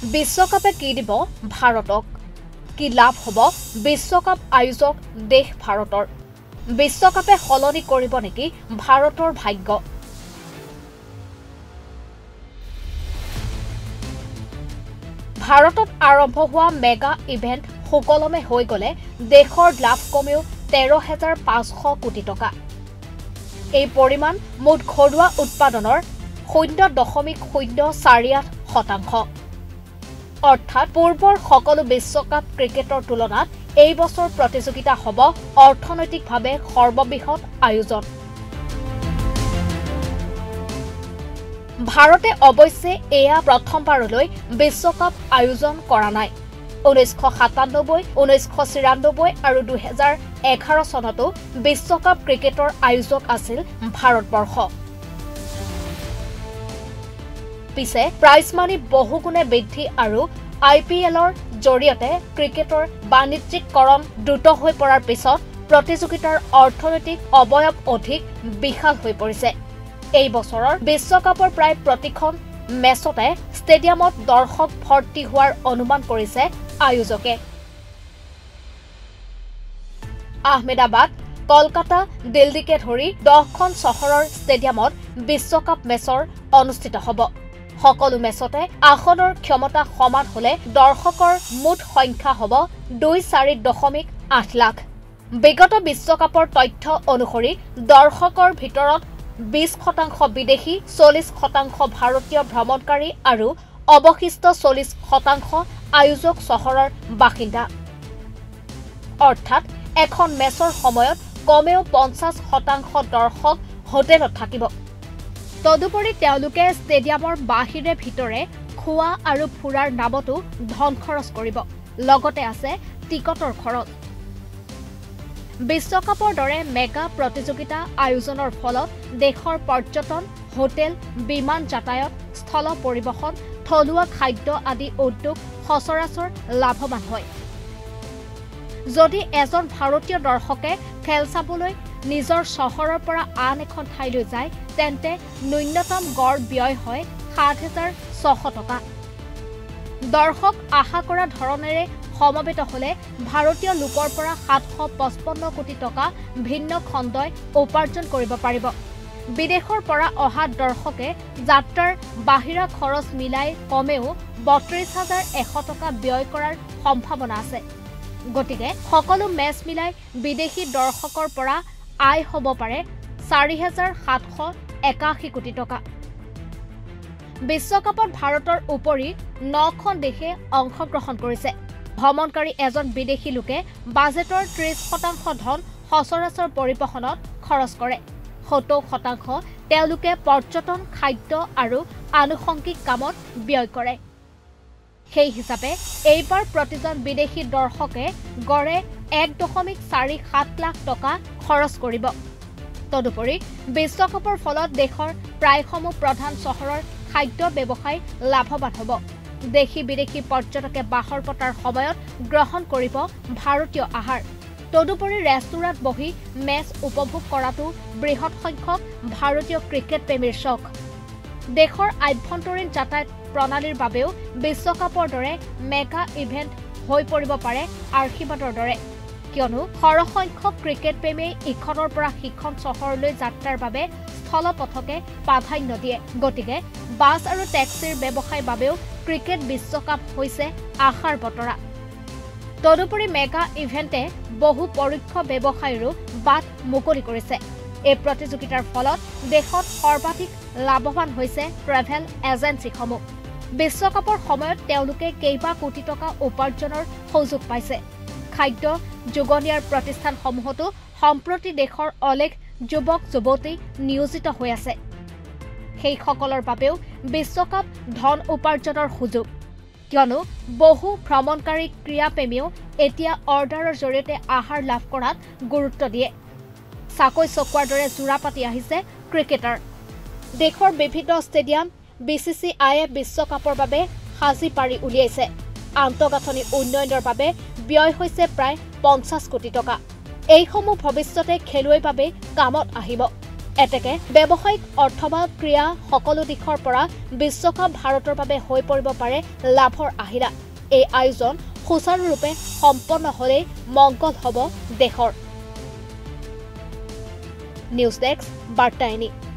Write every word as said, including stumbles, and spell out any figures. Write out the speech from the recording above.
বিশ্বকাপে কি দিব ভাৰতক কি লাভ হ'ব বিশ্বকাপ আয়োজক দেশ ভাৰতৰ বিশ্বকাপে সলনি কৰিব নেকি ভাৰতৰ ভাগ্য ভাৰতত আৰম্ভ হোৱা মেগা ইভেন্ট সুকলমে হৈ গলে দেশৰ লাভ কমেও তেৰ হাজাৰ পাঁচশ কোটি টকা এই পৰিমাণ মুঠ ঘৰুৱা উৎপাদনৰ শূন্য দশমিক শূন্য চাৰি আঠ শতাংশ অৰ্থাৎ পূৰ্বৰ সকলো বিশ্বকাপ ক্ৰিকেটৰ তুলনাত এই বছৰ প্ৰতিযোগিতা হ'ব অৰ্থনৈতিকভাৱে সৰ্ববৃহৎ আয়োজন ভাৰতে অৱশ্যে এয়া প্ৰথমবাৰলৈ বিশ্বকাপ আয়োজন কৰা নাই ঊনৈশ সাতানব্বৈ ঊনৈশ ছিয়ানব্বৈ আৰু দুই হাজাৰ এঘাৰ চনতো বিশ্বকাপ ক্ৰিকেটৰ আয়োজক আছিল ভাৰতবৰ্ষ পিছে প্ৰাইজ মানি বহুগুণে বৃদ্ধি আৰু আই পি এলৰ জৰিয়তে ক্ৰিকেটৰ বাণিজ্যিকৰণ দ্ৰুত হৈ পৰাৰ পিছত প্ৰতিযোগিতাৰ অৰ্থনৈতিক অৱয়ব অধিক বিশাল হৈ পৰিছে এই বছৰৰ বিশ্বকাপৰ প্ৰায় প্ৰতিখন মেচতে ষ্টেডিয়ামত দৰ্শক ভৰ্তি হোৱাৰ অনুমান কৰিছে আয়োজকে আহমেদাবাদ কলকাতা দিল্লীকে ধৰি দহখন চহৰৰ ষ্টেডিয়ামত বিশ্বকাপ মেচৰ অনুষ্ঠিত হ'ব সকলো মেচতে আসনৰ ক্ষমতা সমান হলে দৰ্শকৰ মুঠ সংখ্যা হ'ব দুই চাৰি দশমিক আঠ লাখ বিগত বিশ্বকাপৰ তথ্য অনুসৰি দৰ্শকৰ ভিতৰত বিশ শতাংশ বিদেশী চল্লিশ শতাংশ ভাৰতীয় ভ্ৰমণকাৰী আৰু অৱশিষ্ট চল্লিশ শতাংশ আয়োজক চহৰৰ বাসিন্দা অৰ্থাৎ এখন মেচৰ সময়ত কমেও পঞ্চাশ শতাংশ দৰ্শক হোটেলত থাকিব তদুপৰি তেওঁলোকে ষ্টেডিয়ামৰ বাহিৰে ভিতৰে খোৱা আৰু ফুৰাৰ নামতো ধন খৰচ কৰিব লগতে আছে টিকটৰ খৰচ বিশ্বকাপৰ দৰে মেগা প্ৰতিযোগিতা আয়োজনৰ ফলত দেশৰ পৰ্যটন হোটেল বিমান যাতায়াত স্থল পৰিবহণ থলুৱা খাদ্য আদি উদ্যোগ সচৰাচৰ লাভৱান হয় যদি এজন ভাৰতীয় দৰ্শকে খেল চাবলৈ নিজৰ চহৰৰ পৰা আন এখন ঠাইলৈ যায় তেন্তে ন্যূনতম গড় ব্যয় হয় সাত হাজাৰ ছশ টকা দৰ্শক আশা কৰা ধৰণেৰে সমবেত হলে ভাৰতীয় লোকৰ পৰা সাতশ পঁচপন্ন কোটি টকা ভিন্ন খণ্ডই উপাৰ্জন কৰিব পাৰিব বিদেশৰ পৰা অহা দৰ্শকে যাত্ৰাৰ বাহিৰা খৰচ মিলাই কমেও বত্ৰিশ হাজাৰ এশ টকা ব্যয় কৰাৰ সম্ভাৱনা আছে গতিকে সকলো মেচ মিলাই বিদেশী দৰ্শকৰ পৰা আয় হ'ব পাৰে চাৰি হাজাৰ সাতশ একাশী কোটি টকা বিশ্বকাপত ভাৰতৰ উপৰি নখন দেশে অংশগ্ৰহণ কৰিছে ভ্ৰমণকাৰী এজন বিদেশী লোকে বাজেটৰ ত্ৰিশ শতাংশ ধন সচৰাচৰ পৰিবহণত খৰচ কৰে সত্তৰ শতাংশ তেওঁলোকে পৰ্যটন খাদ্য আৰু আনুষংগিক কামত ব্যয় কৰে সেই হিচাপে এইবাৰ প্ৰতিজন বিদেশী দৰ্শকে গড়ে এক দশমিক চাৰি সাত লাখ টকা খৰচ কৰিব তদুপৰি বিশ্বকাপৰ ফলত দেশৰ প্ৰায়সমূহ প্ৰধান চহৰৰ খাদ্য ব্যৱসায় লাভৱান হ'ব দেশী বিদেশী পৰ্যটকে বাহৰ পতাৰ সময়ত গ্ৰহণ কৰিব ভাৰতীয় আহাৰ তদুপৰি ৰেষ্টুৰাঁত বহি মেচ উপভোগ কৰাটো বৃহৎ সংখ্যক ভাৰতীয় ক্ৰিকেট প্ৰেমীৰ চখ দেশৰ আভ্যন্তৰীণ যাতায়াত প্ৰণালীৰ বাবেও বিশ্বকাপৰ দৰে মেগা ইভেন্ট হৈ পৰিব পাৰে আশীৰ্বাদৰ দৰে কিয়নো সৰহ সংখ্যক ক্ৰিকেট প্ৰেমীয়ে ইখনৰ পৰা সিখন চহৰলৈ যাত্ৰাৰ বাবে স্থলপথকে প্ৰাধান্য দিয়ে গতিকে বাছ আৰু টেক্সিৰ ব্যৱসায়ৰ বাবেও ক্ৰিকেট বিশ্বকাপ হৈছে আশাৰ বতৰা তদুপৰি মেগা ইভেন্টে বহু পৰোক্ষ ব্যৱসায়ৰো বাট মুকলি কৰিছে এই প্ৰতিযোগিতাৰ ফলত দেশত সৰ্বাধিক লাভৱান হৈছে ট্ৰেভেল এজেন্সিসমূহ বিশ্বকাপৰ সময়ত তেওঁলোকে কেইবা কোটি টকা উপাৰ্জনৰ সুযোগ পাইছে খাদ্য যোগনিয়াৰ প্ৰতিষ্ঠানসমূহতো সম্প্ৰতি দেশৰ অলেখ যুৱক যুৱতী নিয়োজিত হৈ আছে সেইসকলৰ বাবেও বিশ্বকাপ ধন উপাৰ্জনৰ সুযোগ কিয়নো বহু ভ্ৰমণকাৰী ক্ৰীড়াপ্ৰেমীও এতিয়া অৰ্ডাৰৰ জৰিয়তে আহাৰ লাভ কৰাত গুৰুত্ব দিয়ে চাকৈ চকুৱাৰ দৰে জোৰা পাতি আহিছে ক্ৰিকেটাৰ দেশৰ বিভিন্ন ষ্টেডিয়াম বি চি চি আইয়ে বিশ্বকাপৰ বাবে সাজি পাৰি উলিয়াইছে আন্তঃগাঁথনি উন্নয়নৰ বাবে ব্যয় হৈছে প্ৰায় পঞ্চাশ কোটি টকা এইসমূহ ভৱিষ্যতে খেলুৱৈৰ বাবে কামত আহিব এতেকে ব্যৱসায়িক অথবা ক্ৰীড়া সকলো দিশৰ পৰা বিশ্বকাপ ভাৰতৰ বাবে হৈ পৰিব পাৰে লাভৰ আহিলা এই আয়োজন সুচাৰুৰূপে সম্পন্ন হলে মংগল হ'ব দেশৰ নিউজ ডেস্ক বাৰ্তা।